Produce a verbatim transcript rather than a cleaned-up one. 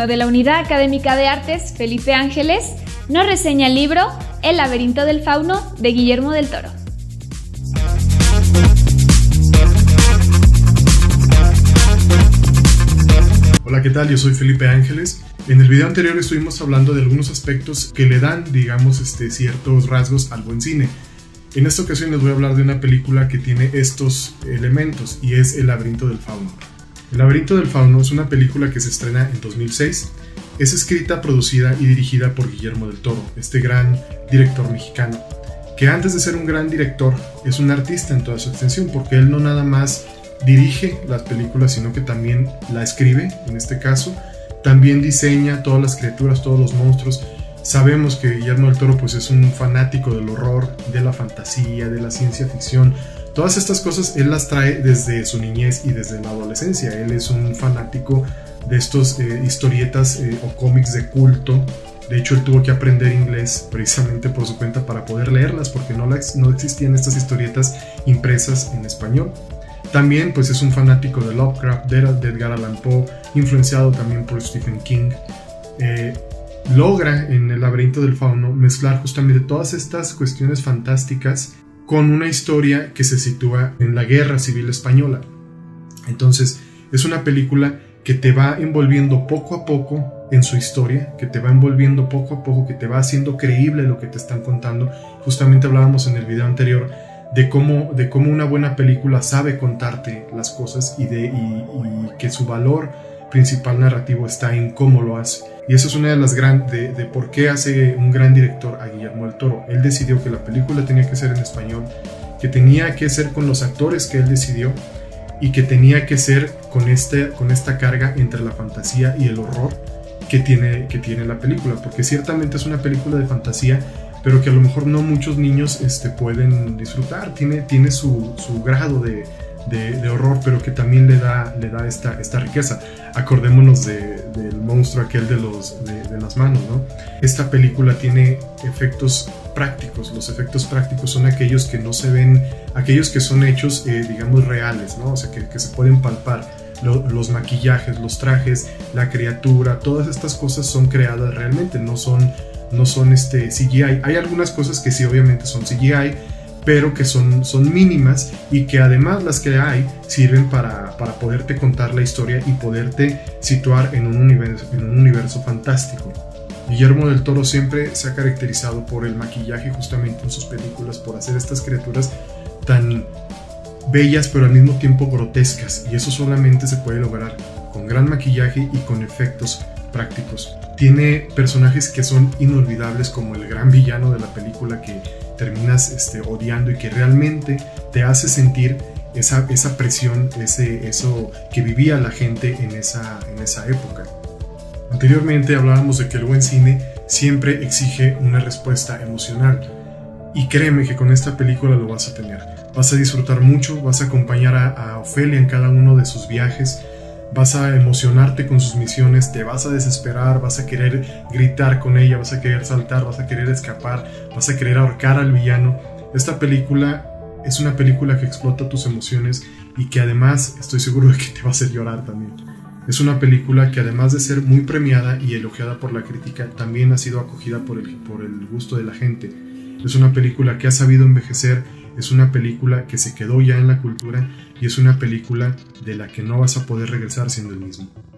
de la Unidad Académica de Artes, Felipe Ángeles, nos reseña el libro El laberinto del fauno de Guillermo del Toro. Hola, ¿qué tal? Yo soy Felipe Ángeles. En el video anterior estuvimos hablando de algunos aspectos que le dan, digamos, este, ciertos rasgos al buen cine. En esta ocasión les voy a hablar de una película que tiene estos elementos y es El laberinto del fauno. El laberinto del fauno es una película que se estrena en dos mil seis. Es escrita, producida y dirigida por Guillermo del Toro, este gran director mexicano, que antes de ser un gran director es un artista en toda su extensión, porque él no nada más dirige las películas, sino que también la escribe, en este caso, también diseña todas las criaturas, todos los monstruos. Sabemos que Guillermo del Toro pues, es un fanático del horror, de la fantasía, de la ciencia ficción. Todas estas cosas él las trae desde su niñez y desde la adolescencia. Él es un fanático de estos eh, historietas eh, o cómics de culto. De hecho, él tuvo que aprender inglés precisamente por su cuenta para poder leerlas, porque no, la, no existían estas historietas impresas en español. También pues es un fanático de Lovecraft, de Edgar Allan Poe, influenciado también por Stephen King. Eh, logra en El laberinto del fauno mezclar justamente todas estas cuestiones fantásticas con una historia que se sitúa en la Guerra Civil Española. Entonces es una película que te va envolviendo poco a poco en su historia, que te va envolviendo poco a poco, que te va haciendo creíble lo que te están contando. Justamente hablábamos en el video anterior de cómo, de cómo una buena película sabe contarte las cosas y, de, y, y que su valor principal narrativo está en cómo lo hace. Y eso es una de las grandes de, de por qué hace un gran director a Guillermo del Toro. Él decidió que la película tenía que ser en español, que tenía que ser con los actores que él decidió y que tenía que ser con, este, con esta carga entre la fantasía y el horror que tiene, que tiene la película, porque ciertamente es una película de fantasía, pero que a lo mejor no muchos niños este, pueden disfrutar. Tiene, tiene su, su grado de, de, de horror, pero que también le da, le da esta, esta riqueza. Acordémonos de, del monstruo aquel de, los, de, de las manos, ¿no? Esta película tiene efectos prácticos. Los efectos prácticos son aquellos que no se ven, aquellos que son hechos, eh, digamos, reales, ¿no? O sea, que, que se pueden palpar. Los maquillajes, los trajes, la criatura, todas estas cosas son creadas realmente, no son, no son este C G I. Hay algunas cosas que sí obviamente son C G I, pero que son, son mínimas y que además las que hay sirven para, para poderte contar la historia y poderte situar en un universo, en un universo fantástico. Guillermo del Toro siempre se ha caracterizado por el maquillaje justamente en sus películas, por hacer estas criaturas tan bellas pero al mismo tiempo grotescas, y eso solamente se puede lograr con gran maquillaje y con efectos prácticos. Tiene personajes que son inolvidables, como el gran villano de la película que terminas este, odiando y que realmente te hace sentir esa, esa presión, ese, eso que vivía la gente en esa, en esa época. Anteriormente hablábamos de que el buen cine siempre exige una respuesta emocional, y créeme que con esta película lo vas a tener. Vas a disfrutar mucho, vas a acompañar a, a Ofelia en cada uno de sus viajes, vas a emocionarte con sus misiones, te vas a desesperar, vas a querer gritar con ella, vas a querer saltar, vas a querer escapar, vas a querer ahorcar al villano. Esta película es una película que explota tus emociones y que además estoy seguro de que te va a hacer llorar también. Es una película que además de ser muy premiada y elogiada por la crítica, también ha sido acogida por el, por el gusto de la gente. Es una película que ha sabido envejecer, es una película que se quedó ya en la cultura y es una película de la que no vas a poder regresar siendo el mismo.